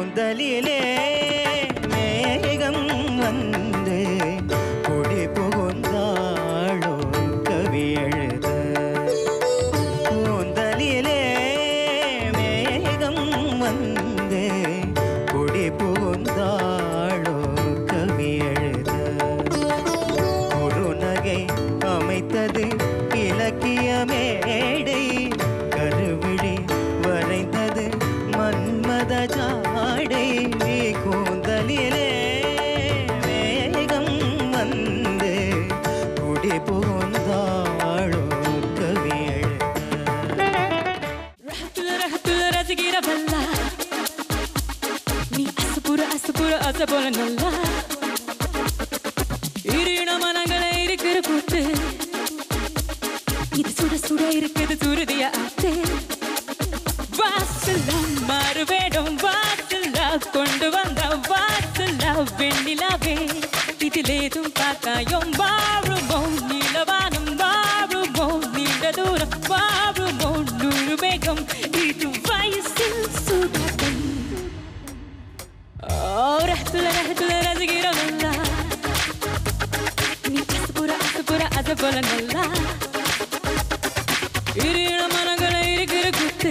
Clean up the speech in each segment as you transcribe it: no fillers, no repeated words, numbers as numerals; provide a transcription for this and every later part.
கூந்தலிலே மேகம் வந்து குடி புகுந்தாளோ கவி எழுத கூந்தலிலே மேகம் வந்து குடி புகுந்தாளோ கவி எழுத குறுநகை அமைத்தது இலக்கிய மேடை கருவிழி வரைந்தது மன்மத ஜாடை கூந்தலிலே மேகம் வந்து குடி புகுந்தாளோ கவி எழுத ரசிக்கிற பல்லா நீ அசப்புற அச போல நல்லா இருண மனங்களை இருக்கிற கூத்து இது சுட சுட இருக்குது சுருதிய ஆத்து வாசல்ல மாறு வேடம் வாசல்ல கொண்டு வந்த வாசல்ல வெண்ணிலாவே இதிலேதும் பார்த்தாயும் வாழுமோ நீலவானம் வாழுமோ நீண்ட தூரம் வாழுமோ நூறு மேகம் இது வயசில் சுடாட்டம் ரஹத்துல ரசிக்கிற நல்லா நீ அசப்புற போல நல்லா இருண மனங்களை இருக்கிற குத்து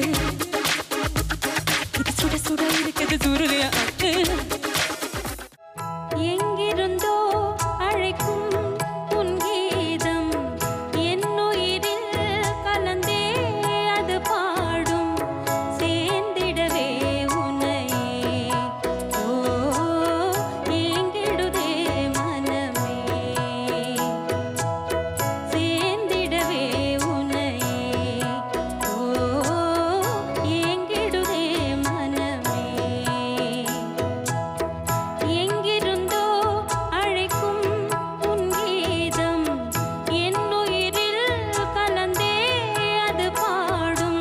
இது சுட சுட இருக்குது சுருதிய ஆத்து எங்கிருந்தோ அழைக்கும் உன் கீதம் என்னுயிரில் கலந்தே அது பாடும் சேர்ந்திடவே உன்னை ஓ ஏங்கிடுதே மனமே சேர்ந்திடவே உன்னை ஓ ஏங்கிடுதே மனமே எங்கிருந்தோ அழைக்கும் உன் கீதம் என்னுயிரில் கலந்தே அது பாடும்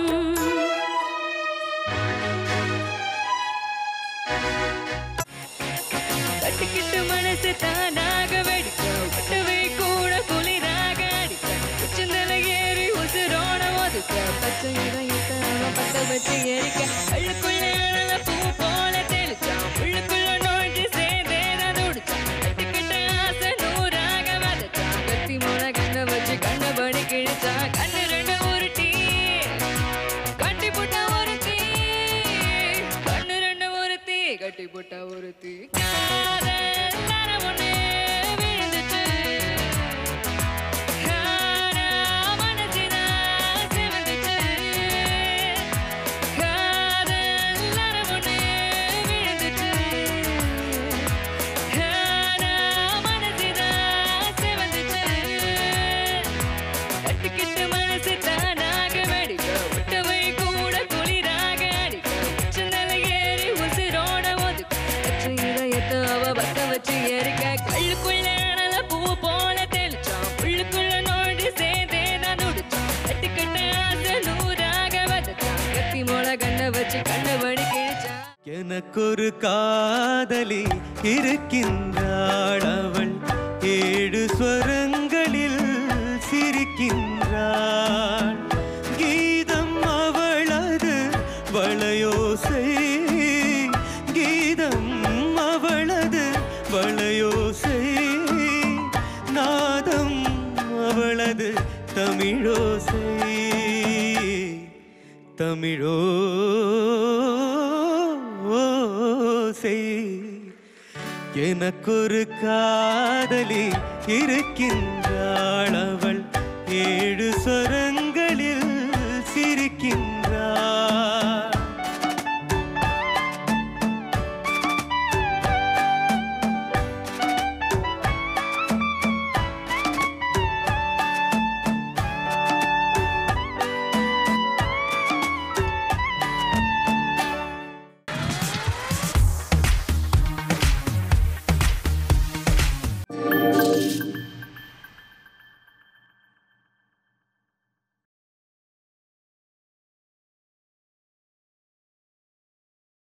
தட்டுக்கிட்டு மனசு தானாக வெடிக்க விட்டவை கூட குளிராக அடிக்க உச்சந்தல ஏறி உசுரோட ஒதுக்க பச்சை இதயத்தை அவன் பத்த வச்சு எரிக்க அழுக்குள்ள அழல பூ போல தெளிச்சான் உள்ளுக்குள்ள நோய்க்கு சேர்ந்தேதான் துடிச்சான் தட்டுக்கிட்ட ஆசை நூறாக வதச்சான் கத்தி மூல கண்ணை வச்சு கண்டபடி கிழிச்சான் கண்ணு ரெண்டு உருட்டி கட்டி போட்டா ஒருத்தி கண்ணு ரெண்டு ஒருத்தி கட்டி போட்டா ஒருத்தி எனக்கொரு காதலி இருக்கின்றாள் அவள் 7 ஸ்வரங்களில் சிரிக்கின்றாள் கீதம் அவளது வளையோசை கீதம் அவளது வளையோசை நாதம் அவளது தமிழோசை தமிழோசை எனக்கொரு காதலி இருக்கின்றாள் அவள் 7 ஸ்வரங்களில் சிரிக்கின்றாள்